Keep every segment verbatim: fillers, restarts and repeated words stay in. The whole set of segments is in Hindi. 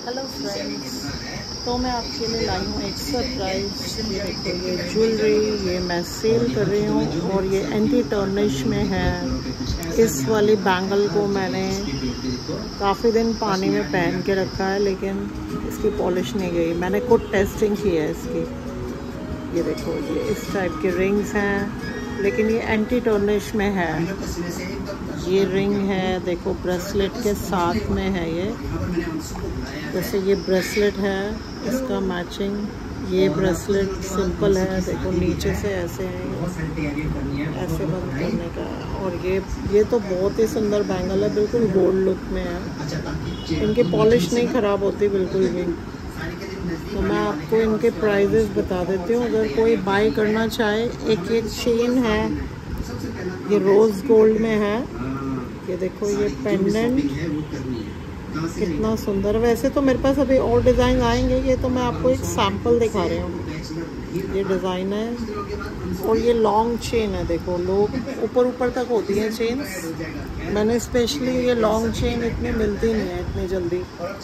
हेलो फ्रेंड्स, तो मैं आपके लिए लाई हूँ एक सरप्राइज। ये देखो, ये ज्वेलरी ये मैं सेल कर रही हूँ और ये एंटी टर्निश में है। इस वाली बैंगल को मैंने काफ़ी दिन पानी में पहन के रखा है, लेकिन इसकी पॉलिश नहीं गई। मैंने खुद टेस्टिंग की है इसकी। ये देखो, ये इस टाइप के रिंग्स हैं, लेकिन ये एंटी टर्निश में है। ये रिंग है, देखो ब्रेसलेट के साथ में है। ये जैसे ये ब्रेसलेट है, इसका मैचिंग ये ब्रेसलेट सिंपल है। देखो नीचे से ऐसे है, ऐसे बंद करने का। और ये ये तो बहुत ही सुंदर बैंगल है, बिल्कुल गोल्ड लुक में है। इनकी पॉलिश नहीं ख़राब होती बिल्कुल भी। तो मैं आपको इनके प्राइजेस बता देती हूँ, अगर कोई बाय करना चाहे। एक एक चेन है, ये रोज़ गोल्ड में है। ये देखो, ये पेंडेंट कितना सुंदर। वैसे तो मेरे पास अभी और डिज़ाइन आएंगे, ये तो मैं आपको एक सैम्पल दिखा रही हूँ। ये डिज़ाइन है और ये लॉन्ग चेन है। देखो, लोग ऊपर ऊपर तक होती हैं चेन्स। मैंने स्पेशली ये लॉन्ग चेन इतनी मिलती नहीं है इतनी जल्दी।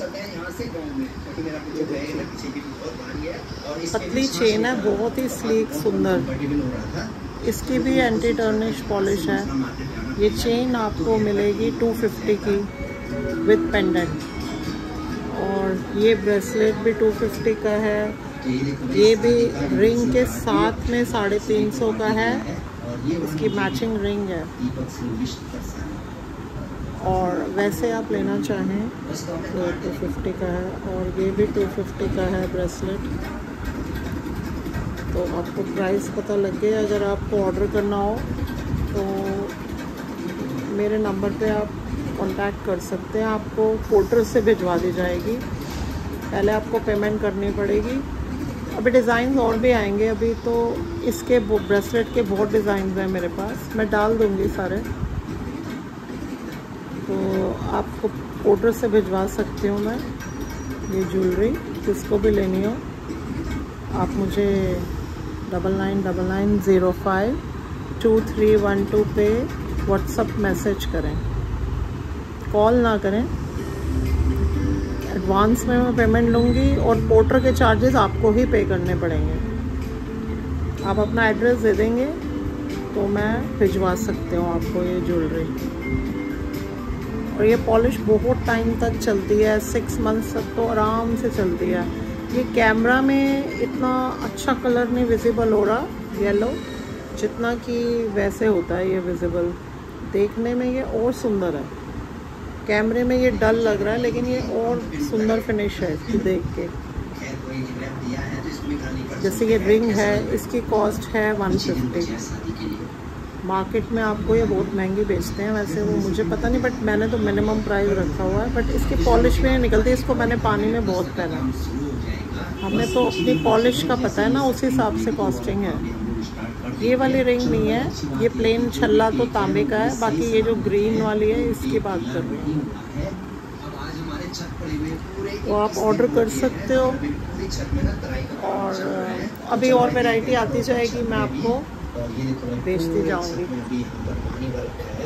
पतली चेन है, बहुत ही स्लीक सुंदर। इसकी भी एंटी टर्निश पॉलिश है। ये चेन आपको मिलेगी टू फिफ्टी की विद पेंडेंट, और ये ब्रेसलेट भी टू फिफ्टी का है। ये भी रिंग के साथ में साढ़े तीन सौ का है। इसकी मैचिंग रिंग है। और वैसे आप लेना चाहें तो टू फिफ्टी का है, और ये भी टू फिफ्टी का है ब्रेसलेट। तो आपको प्राइस पता लग गया। अगर आपको ऑर्डर करना हो तो मेरे नंबर पे आप कांटेक्ट कर सकते हैं। आपको पोर्टर से भिजवा दी जाएगी। पहले आपको पेमेंट करनी पड़ेगी। अभी डिज़ाइन और भी आएंगे। अभी तो इसके ब्रेसलेट के बहुत डिज़ाइन हैं मेरे पास, मैं डाल दूँगी सारे। तो आपको पोर्टर से भिजवा सकती हूँ मैं ये ज्वेलरी। किसको भी लेनी हो आप मुझे double nine double nine zero five two three one two पे व्हाट्सअप मैसेज करें, कॉल ना करें। एडवांस में मैं पेमेंट लूँगी और पोर्टर के चार्जेस आपको ही पे करने पड़ेंगे। आप अपना एड्रेस दे देंगे तो मैं भिजवा सकती हूँ आपको ये ज्वेलरी। और ये पॉलिश बहुत टाइम तक चलती है, सिक्स मंथ्स तक तो आराम से चलती है। ये कैमरा में इतना अच्छा कलर नहीं विजिबल हो रहा येलो, जितना कि वैसे होता है ये विजिबल। देखने में ये और सुंदर है। कैमरे में ये डल लग रहा है, लेकिन ये और सुंदर फिनिश है इसकी देख के। जैसे ये रिंग है, इसकी कॉस्ट है वन फिफ्टी। मार्केट में आपको ये बहुत महंगी बेचते हैं वैसे, वो मुझे पता नहीं, बट मैंने तो मिनिमम प्राइस रखा हुआ है। बट इसकी पॉलिश में निकलती है। इसको मैंने पानी में बहुत पहना। हमें तो अपनी पॉलिश का पता है ना, उस हिसाब से कॉस्टिंग है। ये वाली रिंग नहीं है, ये प्लेन छल्ला तो तांबे का है। बाकी ये जो ग्रीन वाली है, इसकी बात कर रही हूँ। तो आप ऑर्डर कर सकते हो, और अभी और वैरायटी आती जाएगी, मैं आपको बेचती जाऊंगी।